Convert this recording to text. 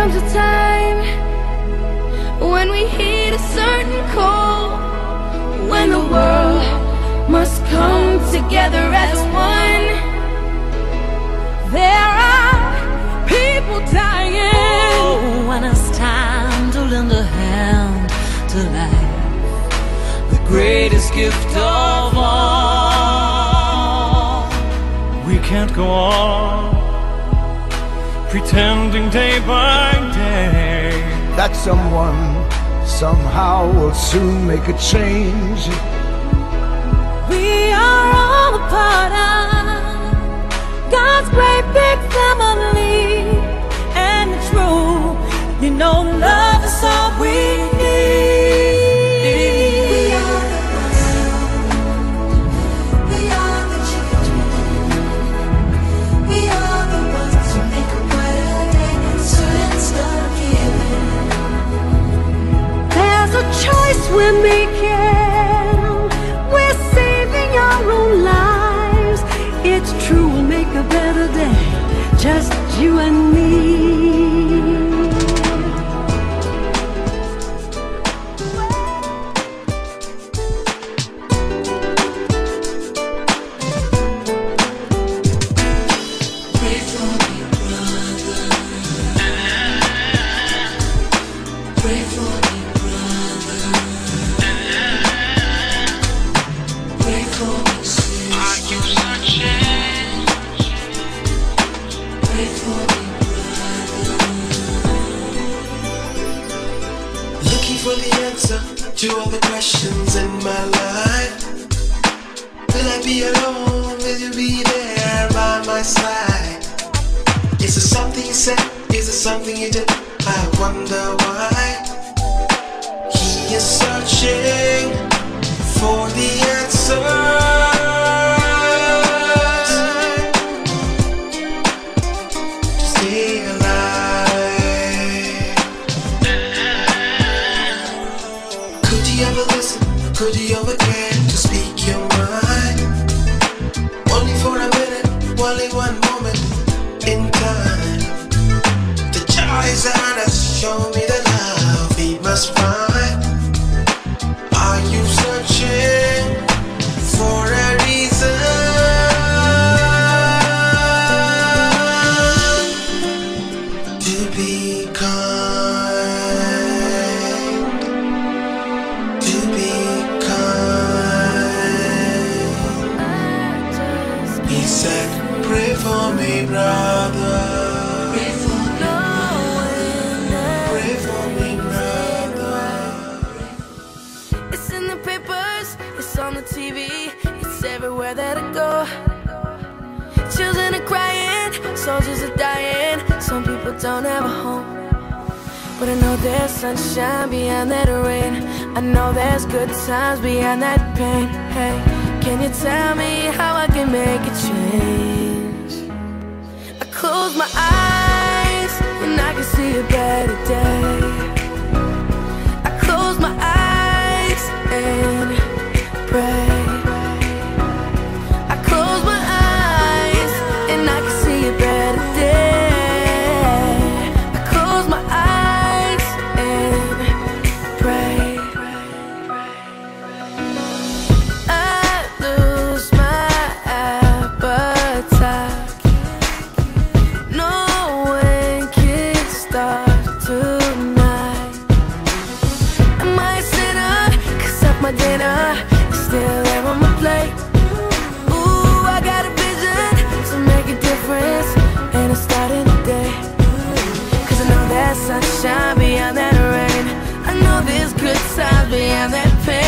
comes a time when we heed a certain call, when the world must come together as one. There are people dying. Oh, when it's time to lend a hand to life, the greatest gift of all. We can't go on pretending day by day that someone somehow will soon make a change. We are all a part of God's great big family, and it's true, you know, love is all we need. We are the ones, we are the children, we are the ones who make a brighter day, so let's start giving. There's a choice we're making, we're saving our own lives. It's true, we'll make a better day, just you and me. Pray for me, brother. Pray for me, brother. Pray for me, sister. Are you searching? Pray for me, brother. Looking for the answer to all the questions in my life. Will I be alone? Will you be there by my side? Is it something you said? Is it something you did? I wonder why. He is searching for the answers to stay alive. Could you ever listen? Could you ever care to speak your mind? Only for a minute, only one moment in time. The choice that has shown me the love we must find. Are you searching for a reason to be kind? To be kind. He said, pray for me, brother. Pray for me, Pray for me, brother. It's in the papers, it's on the TV, it's everywhere that I go. Children are crying, soldiers are dying, some people don't have a home. But I know there's sunshine behind that rain, I know there's good times behind that pain. Hey, can you tell me how I can make a change? I close my eyes and I can see a better day. I close my eyes and pray. I close my eyes and I can see a better day. I close my eyes and pray. I lose my appetite. No one can start tonight. Am I a sinner? 'Cause of my dinner is still there on my plate. Ooh, I got a vision to make a difference, and it's starting today. 'Cause I know there's sunshine beyond that rain, I know there's good times beyond that pain.